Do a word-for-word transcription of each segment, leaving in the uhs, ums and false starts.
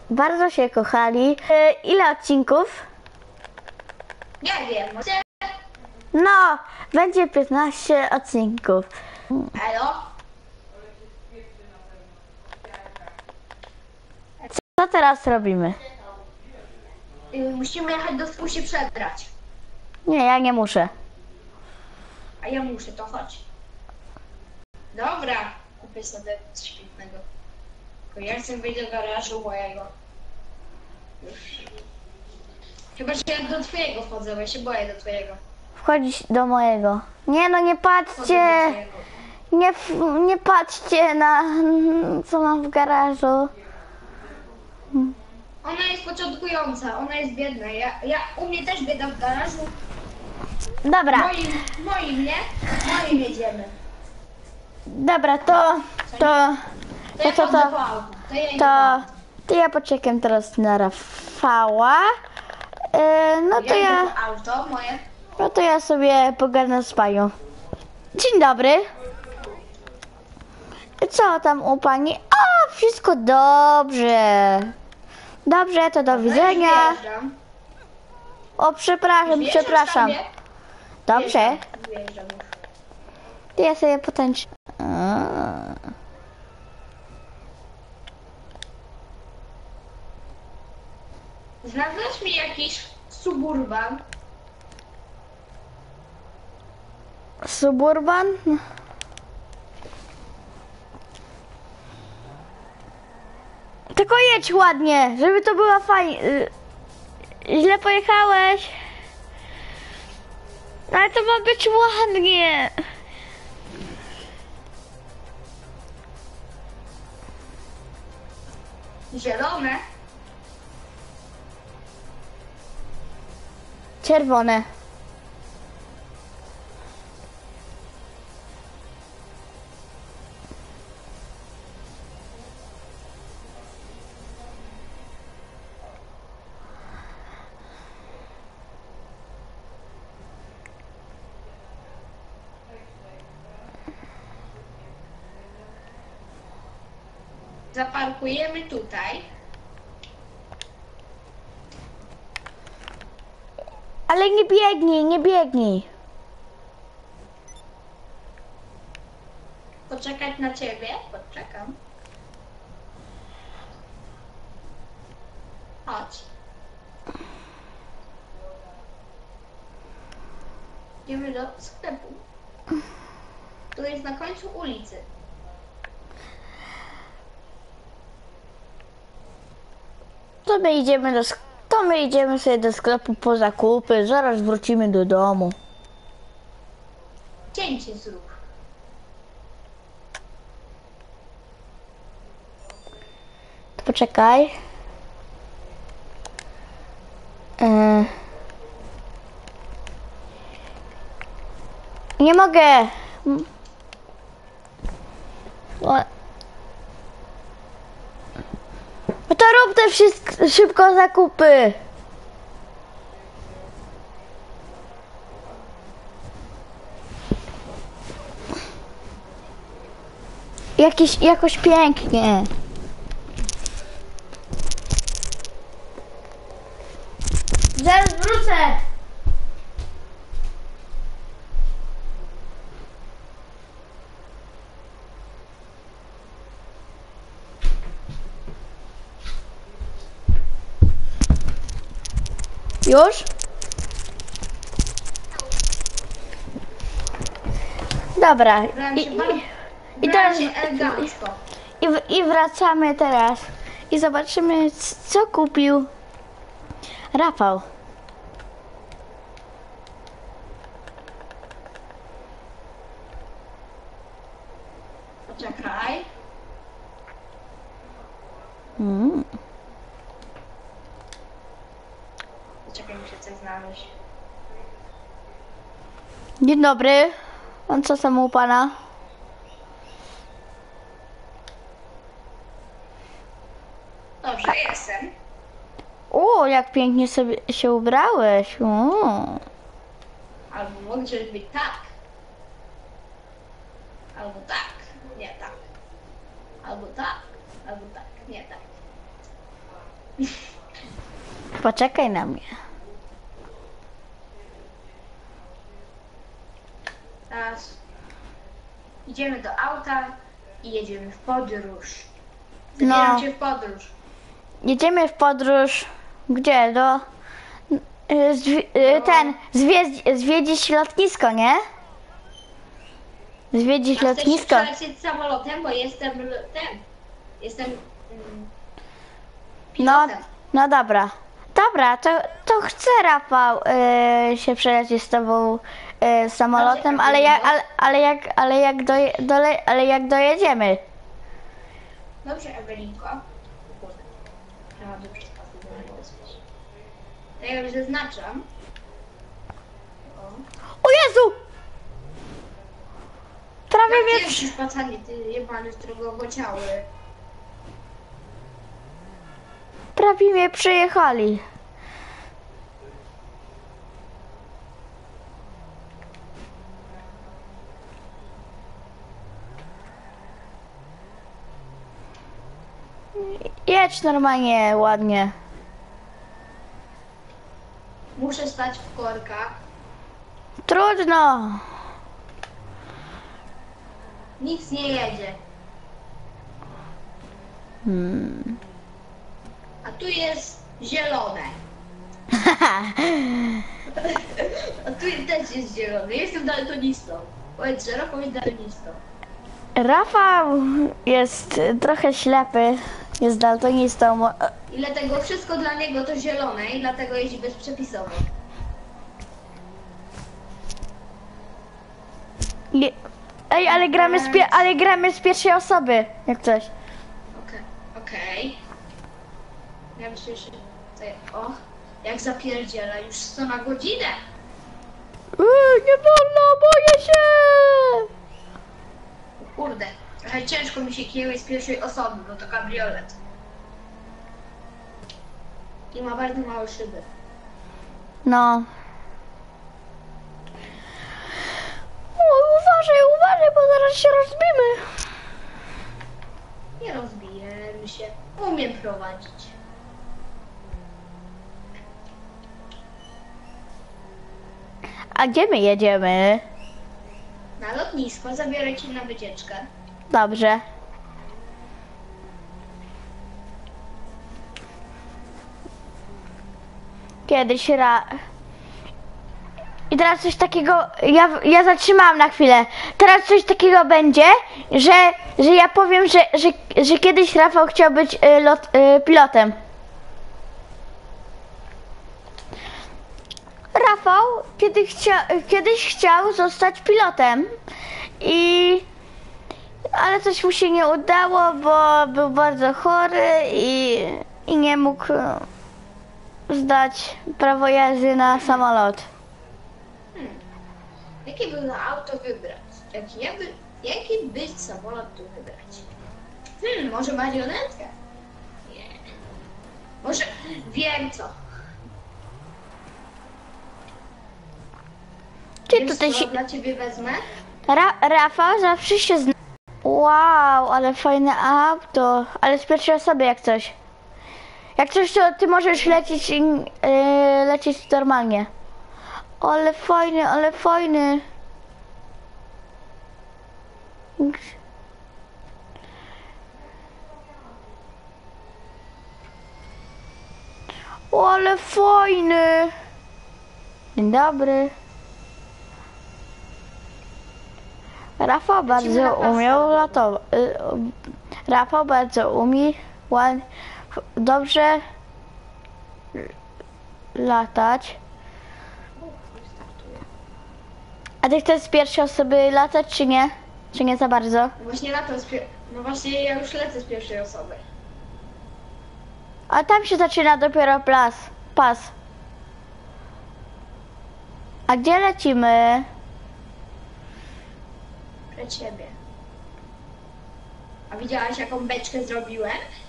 bardzo się kochali. E, ile odcinków? Nie wiem, może... No, będzie piętnaście odcinków. Elo? Co teraz robimy? Y, Musimy jechać do sklepu się przebrać. Nie, ja nie muszę. A ja muszę, to chodź. Dobra, kupię sobie coś pięknego. Tylko ja chcę wyjść do garażu mojego. Już. Chyba, że ja do twojego wchodzę, bo ja się boję do twojego. Wchodzić do mojego. Nie no, nie Wchodzę patrzcie. do twojego. Nie, f- nie patrzcie na co mam w garażu. Ona jest początkująca, ona jest biedna. Ja, ja u mnie też bieda w garażu. Dobra, Moim, moim, nie? Moim jedziemy. dobra, to, to, To to, ja to, chodzę to, po autu. To ja idę po to, autu. to ja poczekam teraz na Rafała. Yy, no to Ja idę ja, po auto, moje. no to ja sobie pogadam z panią. Dzień dobry. Co tam u pani? O, wszystko dobrze. Dobrze, to do widzenia. No i wjeżdżam. O, przepraszam, Wjeżdżasz przepraszam. sobie? Dobrze, Wjeżdżam, wjeżdżam już. to ja sobie potańczę. Znalazłeś mi jakiś suburban? Suburban? Tylko jedź ładnie, żeby to była fajnie. Źle pojechałeś. Ale to ma być ładnie. Zielone? Czerwone. Zaparkujemy tutaj. Ale nie biegnij, nie biegnij. Poczekać na ciebie? Poczekam. Chodź. Idziemy do sklepu. Tu jest na końcu ulicy. To my idziemy do sk- to my idziemy sobie do sklepu po zakupy, zaraz wrócimy do domu. Cięcie zrób. To poczekaj. E... Nie mogę. O. No to rób te wszystko szybko zakupy. Jakiś, jakoś pięknie. Zaraz wrócę. Już? Dobra. Brałem I, się bardzo... i Brałem teraz się elegancko. i, w- i wracamy teraz i zobaczymy, c- co kupił Rafał. Poczekaj. Mm. Poczekaj, muszę coś znaleźć. Dzień dobry. A co tam u pana? Dobrze, jestem. O, jak pięknie sobie się ubrałeś. O. Albo może być tak. Albo tak. Nie tak. Albo tak. Albo tak. Nie tak. Poczekaj na mnie. Teraz idziemy do auta i jedziemy w podróż. Zabieram No. cię w podróż. Jedziemy w podróż. Gdzie? Do... y, Zwi- y, ten, zwiedź, zwiedzić lotnisko, nie? Zwiedzić A chcesz lotnisko. przylecieć samolotem, bo jestem l- ten. Jestem mm, No, pilotem. no dobra. Dobra, to, to chcę, Rafał, y, się przelecieć z tobą y, samolotem, ale jak, ale, ale jak, ale jak, doje, dole, ale jak dojedziemy? Dobrze, Ewelinko. Kurde. Miałam dobrze spać, bo nie mogę spać. To ja już zaznaczam. O. O Jezu! Prawie Jak mnie... ty przy- jesteś spacany, ty jebany, z którego bociały. Prawie mnie przejechali. Jedź normalnie, ładnie. Muszę stać w korkach. Trudno. Nic nie jedzie. Hmm. A tu jest zielone. A tu też jest zielony. Jestem daltonistą. Powiedz, że Rafał jest daltonistą. Rafał jest trochę ślepy, jest daltonistą. Mo- I dlatego wszystko dla niego to zielone i dlatego jeździ bezprzepisowo. Je- Ej, ale gramy, z pie- ale gramy z pierwszej osoby, jak coś. Okej, okej. Ja myślę, że... Tutaj, o, jak zapierdziela już sto na godzinę. Ej, nie wolno, boję się! O kurde, trochę ciężko mi się kieruje z pierwszej osoby, bo to kabriolet. I ma bardzo małe szyby. No. O, uważaj, uważaj, bo zaraz się rozbimy. Nie rozbijemy się. Umiem prowadzić. A gdzie my jedziemy? Na lotnisko zabiorę cię na wycieczkę. Dobrze. Kiedyś ra... I teraz coś takiego, ja, ja zatrzymałam na chwilę. Teraz coś takiego będzie, że, że ja powiem, że, że, że kiedyś Rafał chciał być y, lot, y, pilotem. Rafał kiedy chcia, kiedyś chciał zostać pilotem i ale coś mu się nie udało, bo był bardzo chory i, i nie mógł e, zdać prawo jazdy na samolot. Jakie by na auto wybrać? Jaki, jakby, jaki by samolot tu wybrać? Hmm, może marionetkę? Nie. Może, wiem co. Czy Wiem, tutaj co się... dla ciebie wezmę? Ra, Rafał zawsze się zna... Wow, ale fajne auto. Ale z pierwszej osoby jak coś. Jak coś, to ty możesz lecieć, yy, lecieć normalnie. Ale fajny, ale fajny. O, ale fajny. Dzień dobry. Rafał bardzo umiał latować. Rafał bardzo umie ład... dobrze latać. A ty chcesz z pierwszej osoby latać, czy nie? Czy nie za bardzo? No właśnie na to z pier... No właśnie ja już lecę z pierwszej osoby. A tam się zaczyna dopiero pas. pas. A gdzie lecimy? Przed ciebie. A widziałaś jaką beczkę zrobiłem?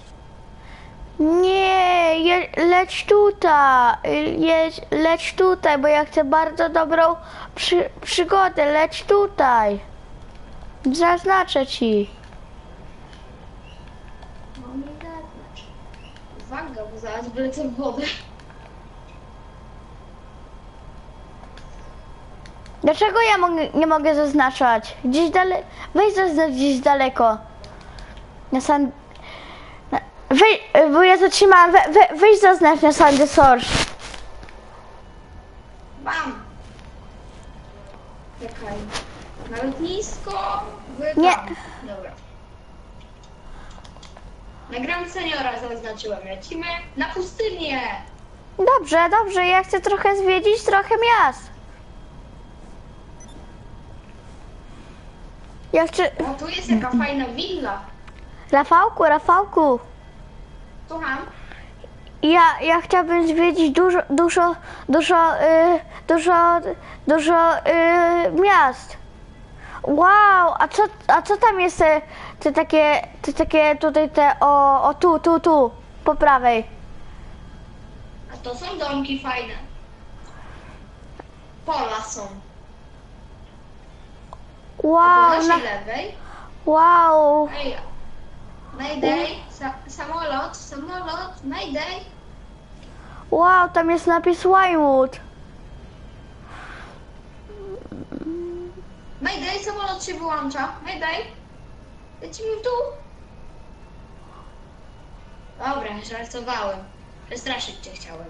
Nie, je, leć tutaj, jedź, leć tutaj, bo ja chcę bardzo dobrą przy, przygodę, leć tutaj. Zaznaczę ci. No nie zaznacz. Uwaga, bo zaraz wlecę w wodę. Dlaczego ja mogę, nie mogę zaznaczać? Gdzieś daleko. Weź zaznacz gdzieś daleko. Na sam... Na... Wej... Bo ja zatrzymałam. We, we, weź zaznacz na Sandy Source. Bam! Czekaj. Na lotnisko. Wy Nie. tam. Dobra. Na Grand Seniora zaznaczyłem. Lecimy na pustynię. Dobrze, dobrze. Ja chcę trochę zwiedzić, trochę miast. Ja chcę... O, tu jest jaka fajna willa. Rafałku, Rafałku. Słucham? Ja, ja chciałbym zwiedzić dużo, dużo, dużo, y, dużo, dużo y, miast. Wow, a co, a co tam jest te, te takie, te takie tutaj te, o, o tu, tu, tu, po prawej. A to są domki fajne. Pola są. Po Wow, na, naszej lewej. wow, Ej, Mayday, sa samolot, samolot, Mayday. wow, tam jest napis Winewood. Mayday, samolot się wyłącza. Mayday, lecimy w dół. Dobra, żartowałem. Przestraszyć cię chciałem.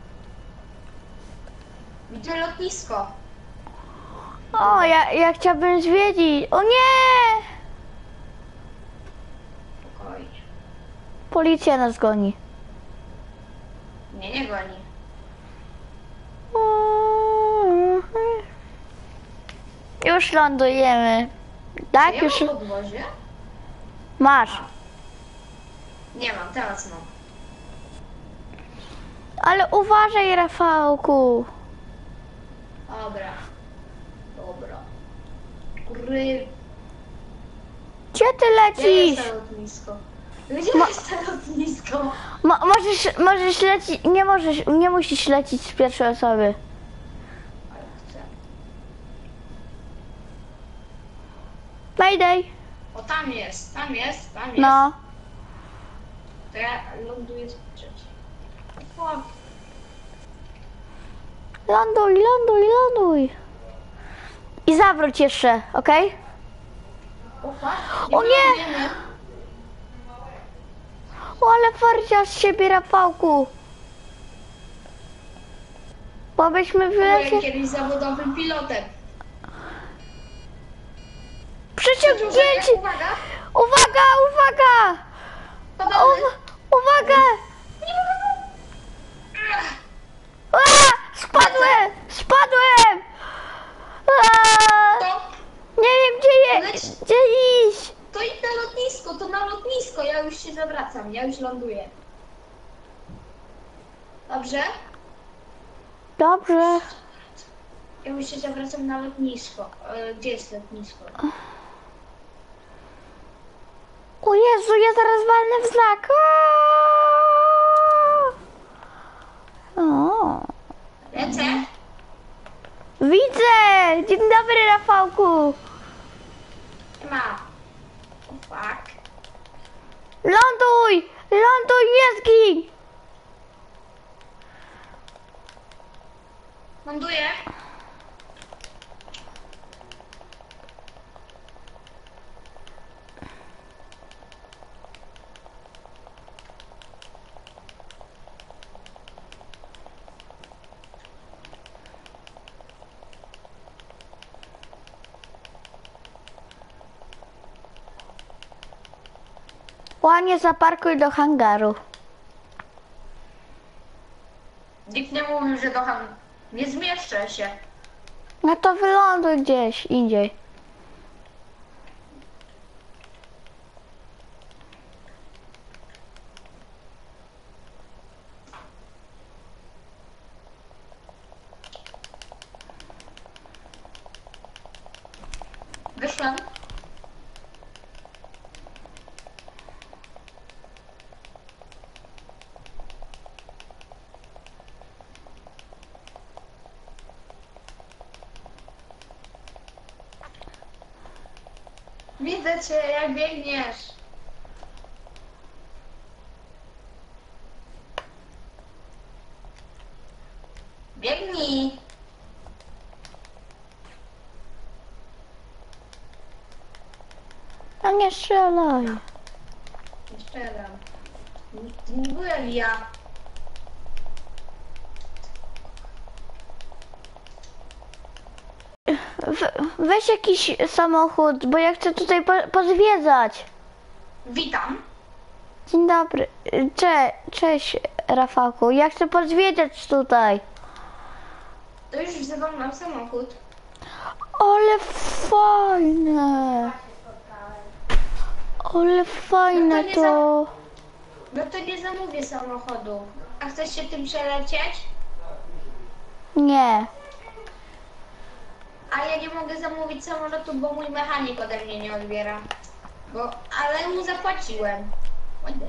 Widzę lotnisko. O, ja, ja chciałbym zwiedzić. O nie! Spokojnie. Policja nas goni. Nie, nie goni. Już lądujemy. Tak, Ja już mam podwozie? masz. Nie mam, teraz mam. Ale uważaj, Rafałku. Dobra. Dobra. Gry. Gdzie ty Gdzie jest lecisz? to lotnisko? Gdzie jest to lotnisko? Mo możesz, możesz lecieć, nie możesz, nie musisz lecieć z pierwszej osoby. Ale chcę. Mayday. O, tam jest, tam jest, tam jest. No. To ja ląduję z trzeciej. O, Ląduj, ląduj, ląduj. I zawróć jeszcze, okej? o, fuck. O nie! lądujemy. O, ale farcia z siebie, Rafałku. Bo byśmy Byłem wylecieli. kiedyś zawodowym pilotem. Przyciągnięcie! Uwaga! Uwaga, uwaga! Padamy! Uwa uwaga! A, spadłem! Spadłem! A, To, nie wiem gdzie je, Leć. gdzie iść. to idź na lotnisko, to na lotnisko. Ja już się zawracam, ja już ląduję. Dobrze? Dobrze. Ja już się zawracam na lotnisko. E, Gdzie jest lotnisko? O Jezu, ja zaraz walnę w znak. A. O. Lecę? Widzę! Dzień dobry, Rafałku. Nie ma. O, fuck. Ląduj! Ląduj, nie zgin! Ląduję. Łanie, zaparkuj do hangaru. Nikt nie mówił, że do ham... Nie zmieszczę się. No to wyląduj gdzieś indziej. Wyszłem. Widzę cię, jak biegniesz. Biegnij. A nie strzelaj. Nie strzelam. To nie byłem ja. We, weź jakiś samochód, bo ja chcę tutaj po, pozwiedzać. Witam. Dzień dobry. Cze, cześć, Rafałku. Ja chcę pozwiedzać tutaj. To już wzywam nam samochód. Ale fajne. Ale fajne No to nie to. No to nie zamówię samochodu. A chcesz się tym przelecieć? Nie. A ja nie mogę zamówić samolotu, bo mój mechanik ode mnie nie odbiera. Bo, ale mu zapłaciłem. Ojde.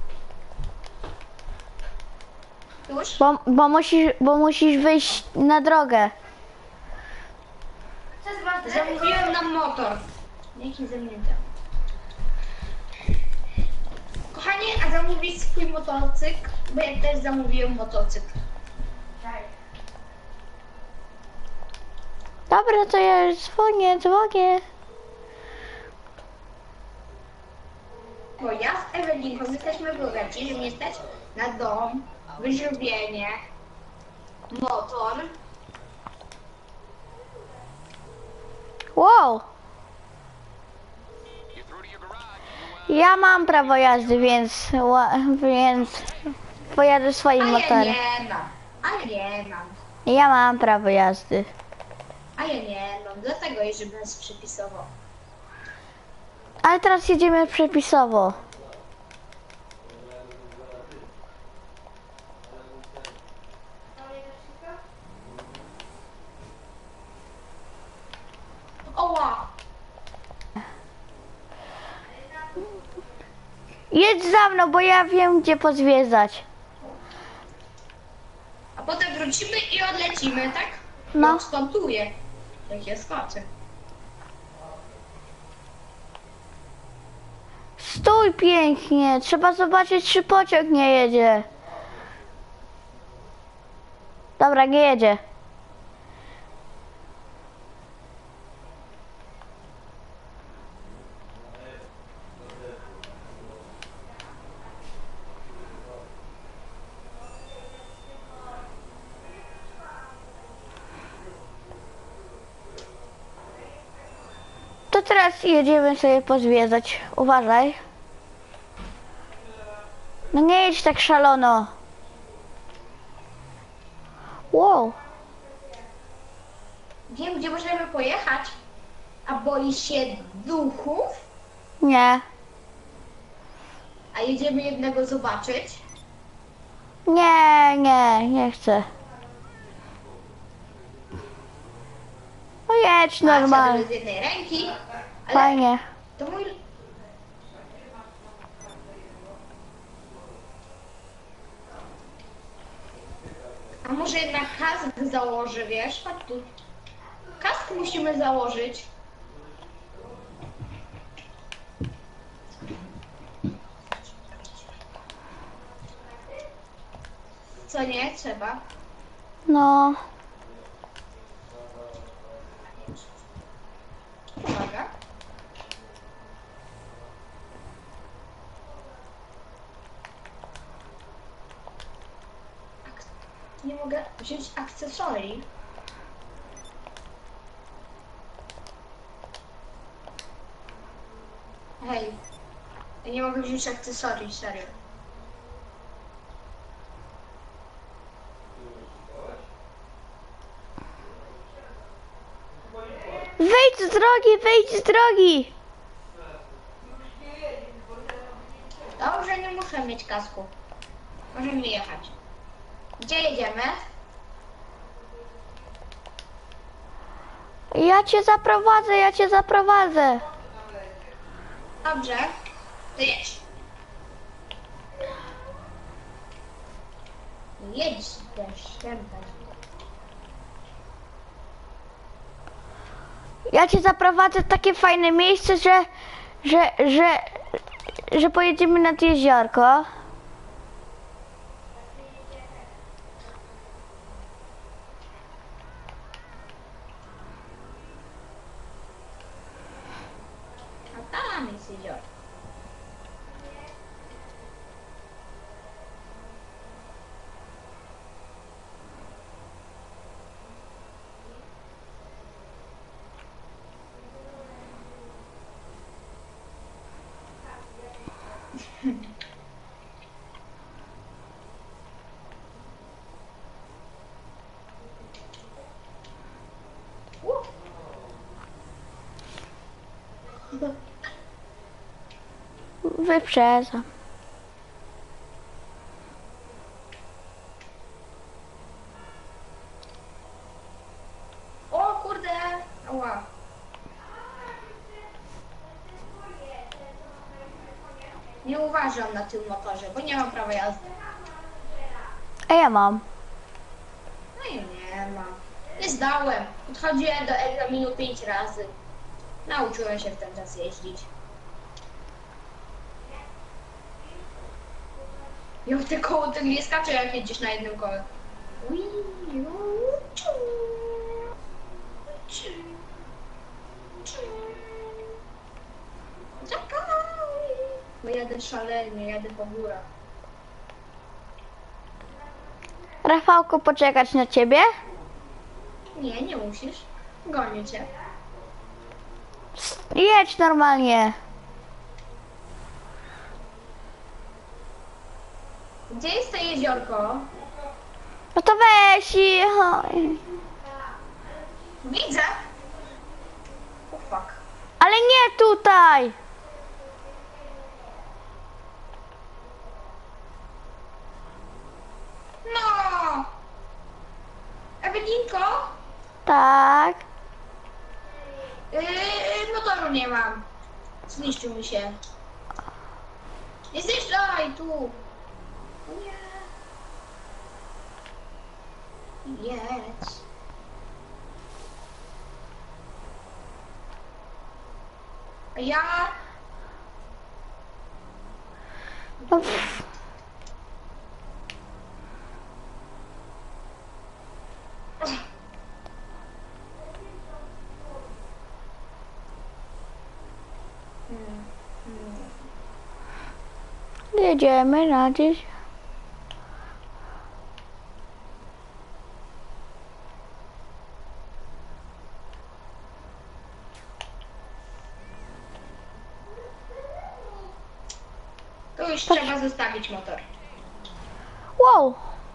Już? Bo, bo, musisz, bo musisz wyjść na drogę. Zamówiłem nam motor. Jaki zamknięty. Kochanie, a zamówić swój motocykl? Bo ja też zamówiłem motocykl. Dobra, to ja już dzwonię, dzwonię. Bo ja z Ewelinką jesteśmy bogaci, że mnie stać na dom, wyżywienie, motor. Wow. Ja mam prawo jazdy, więc, ła- więc pojadę A swoim ja motorem. nie mam. A ja nie mam. Ja mam prawo jazdy. A ja nie mam. Dlatego jeżdżę bezprzepisowo. Ale teraz jedziemy przepisowo. Oła! Jedź za mną, bo ja wiem, gdzie pozwiedzać. A potem wrócimy i odlecimy, tak? No. Ja skontuję. Jak ja skoczę. Stój pięknie, trzeba zobaczyć, czy pociąg nie jedzie. Dobra, nie jedzie. To teraz jedziemy sobie pozwiedzać. Uważaj. No nie jedź tak szalono. Wow. Wiem, gdzie możemy pojechać. A boisz się duchów? Nie. A jedziemy jednego zobaczyć? Nie, nie, nie chcę. No jedź A, normalnie. siadamy z jednej ręki. Ale Fajnie. to mój... A może jednak kask założę, wiesz? Chodź tu. Kask musimy założyć. Co nie? Trzeba. No. Uwaga. Ak- Nie mogę wziąć akcesorii. Hej. Ja nie mogę wziąć akcesorii, serio. Wyjdź z drogi, wyjdź z drogi. Dobrze, nie muszę mieć kasku. Możemy jechać. Gdzie jedziemy? Ja cię zaprowadzę, ja cię zaprowadzę. Dobrze. To jedź. Jedź deszczem. Ja cię zaprowadzę w takie fajne miejsce, że, że, że, że pojedziemy nad jeziorko. jest jezioro. Wyprzedzam. O kurde! Ała. Nie uważam na tym motorze, bo nie mam prawa jazdy. A ja mam. No i nie mam. Nie zdałem. Podchodziłem do egzaminu pięć razy. Nauczyłem się w ten czas jeździć. Ja te koło tak nie skaczę, jak jedziesz na jednym kole. Ui, u, ciu, ciu, ciu. Czekaj. Bo jadę szalenie, jadę po górach. Rafałku, poczekać na ciebie? Nie, nie musisz. Gonię cię. Jedź normalnie. Gdzie jest to jeziorko? No to weź i... oj. Widzę. Oh fuck. Ale nie tutaj. No! Ewelinko? Tak. Yy, motoru nie mam. Zniszczył mi się. Nie zniszczaj tu! O nie. Jedź. A ja... No, pff. Hmm, hmm. Jedziemy na dziś. Tu już trzeba zostawić motor. Wow.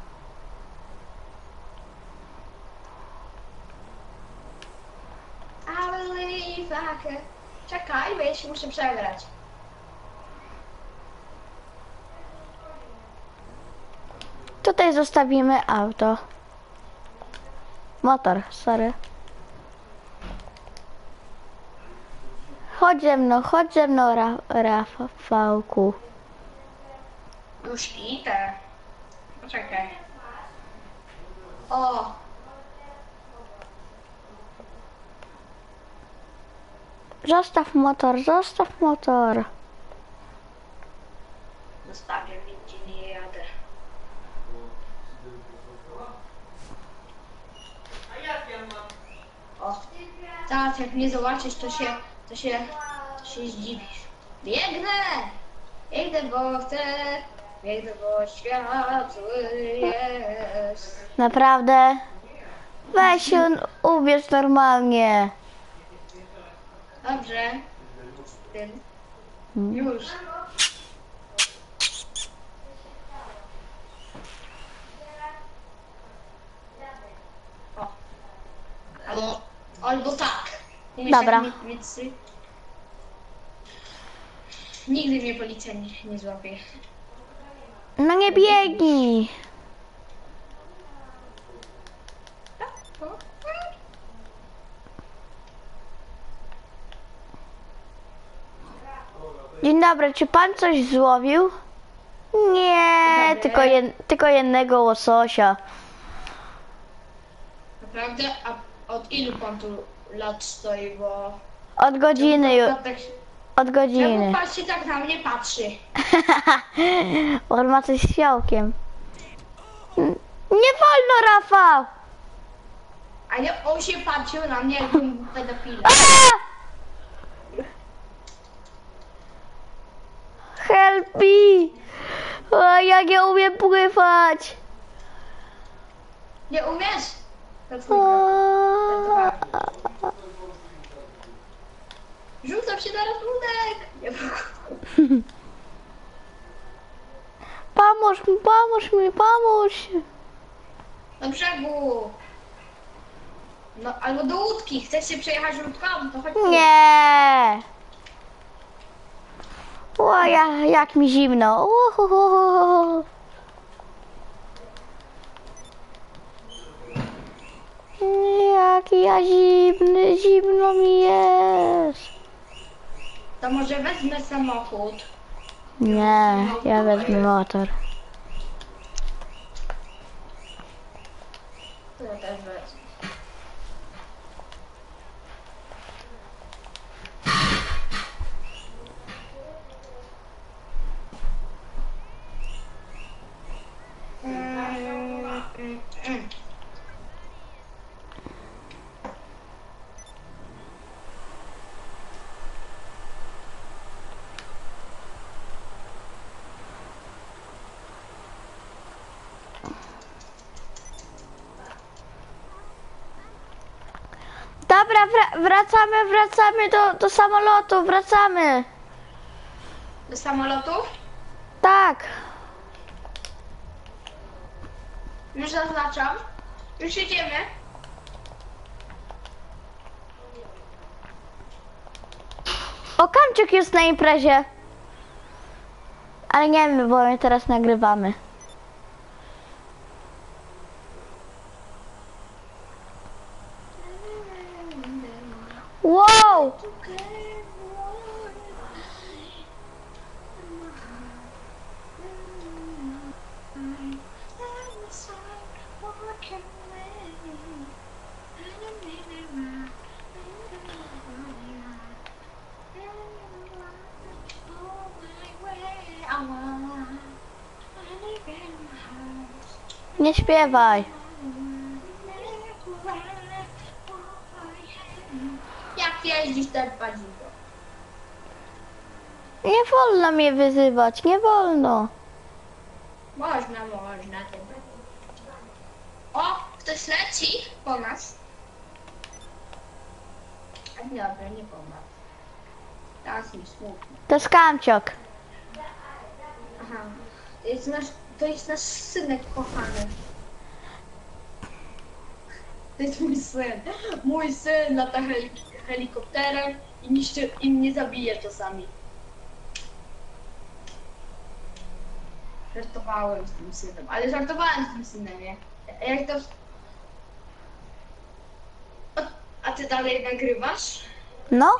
I believe I can... Czekaj, bo ja się muszę przegrać. Tutaj zostawimy auto. Motor, sorry. Chodź ze mną, chodź ze mną, Ra Rafałku. Już idę. Poczekaj. O! Zostaw motor, zostaw motor. Zostawię, nigdzie nie jadę. O! Teraz jak mnie zobaczysz, to się, to się, to się zdziwisz. Biegnę! Biegnę, bo chcę. Biegnę, bo świat zły jest. Naprawdę? Weź się ubierz normalnie. Dobrze. Tym. Już. O. Albo, albo tak. Nie wiesz, Dobra. jak mi- micy- Nigdy mnie policja nie, nie złapie. No nie biegnij. Dzień dobry, czy pan coś złowił? Nie, Dobry. tylko, jed, tylko jednego łososia. Naprawdę? A od ilu pan tu lat stoi, bo... Od godziny, ju- Tak, od czemu godziny. pan się tak na mnie patrzy? On ma coś z fiołkiem. N- Nie wolno, Rafał! A nie, on się patrzył na mnie, jakbym był pedofilem. A! help me! O, ja nie umiem pływać! Nie umiesz? To twój O, blok. Rzucam się na ratunek! Nie mogę. pomóż mi, pomóż mi, pomóż! Do brzegu! No, albo do łódki. Chcesz się przejechać łódką? To chodź tu. Nie! O, ja, jak mi zimno. Uhuhu. Jak ja zimny, zimno mi jest. To może wezmę samochód. Nie, ja wezmę motor. To ja też wezmę. Mm, mm, mm. Dobra, wra wracamy, wracamy do, do samolotu, wracamy. Do samolotów? Tak. Już zaznaczam. Już jedziemy. O, Kamczyk jest na imprezie. Ale nie wiem, bo my teraz nagrywamy. Wow! Nie śpiewaj. Jak jeździsz ten padzidło? Nie wolno mnie wyzywać, nie wolno. Można, można. O, ktoś leci po nas. A dobra, nie po nas. Teraz mi smutno. To jest Kamciok. Aha. To jest nasz, to jest nasz synek kochany. To jest mój syn. Mój syn lata helik helikopterem i niszczy, i mnie zabije czasami. Żartowałem z tym synem, ale żartowałem z tym synem, nie? Jak to... O, a ty dalej nagrywasz? No?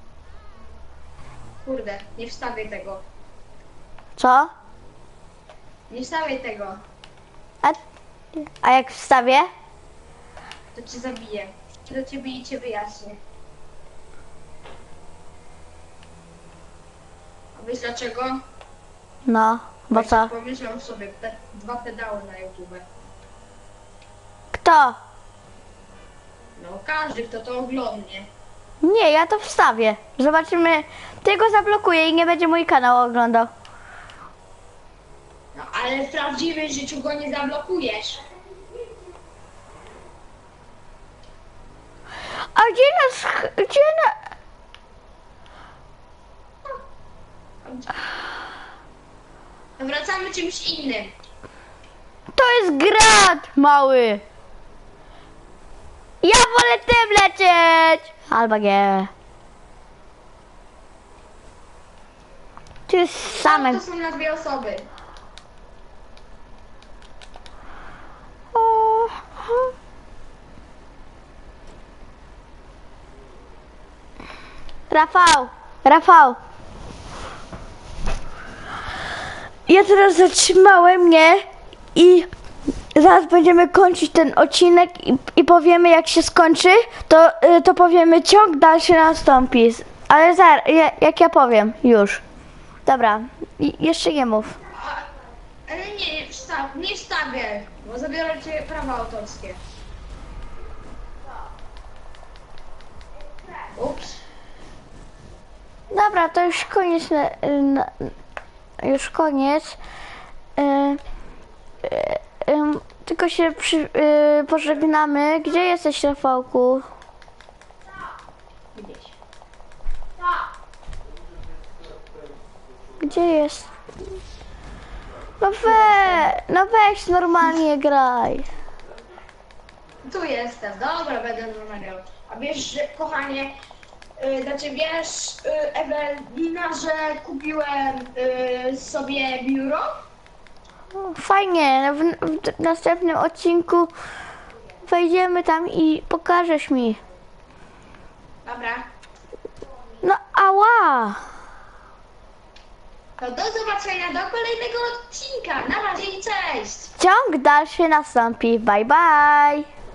Kurde, nie wstawię tego. Co? Nie wstawię tego. A, a jak wstawię? To cię zabiję. Do ciebie i cię wyjaśnię. A wiesz dlaczego? No, bo co? Pomyślałem sobie te, dwa pedały na YouTube. Kto? No każdy, kto to oglądnie. Nie, ja to wstawię. Zobaczymy. Ty go zablokuję i nie będzie mój kanał oglądał. No ale w prawdziwym życiu go nie zablokujesz. A gdzie nas... Gdzie na... To wracamy czymś innym. To jest grat, mały. Ja wolę tym lecieć. Albo nie. To jest same... To są na dwie osoby. O, Rafał, Rafał. Ja teraz zatrzymałem mnie i zaraz będziemy kończyć ten odcinek i, i powiemy jak się skończy, to, y, to powiemy ciąg dalszy nastąpi. Ale zaraz, ja, jak ja powiem, już. Dobra, i, jeszcze nie mów. A, ale nie, nie wstaw, nie wstawię, bo zabiorę cię prawa autorskie. Ups. Dobra, to już koniec na, na, już koniec. Y, y, y, tylko się przy, y, pożegnamy. Gdzie jesteś, Rafałku? Gdzieś. Gdzie jest? No we, no weź normalnie graj. Tu jestem, dobra, będę normalnie. A wiesz, że, kochanie, yy, znaczy wiesz, yy, Ewelina, że kupiłem yy, sobie biuro? Fajnie, w, w następnym odcinku wejdziemy tam i pokażesz mi. Dobra. No ała! To do zobaczenia do kolejnego odcinka. Na razie i cześć! Ciąg dalszy nastąpi. Bye bye!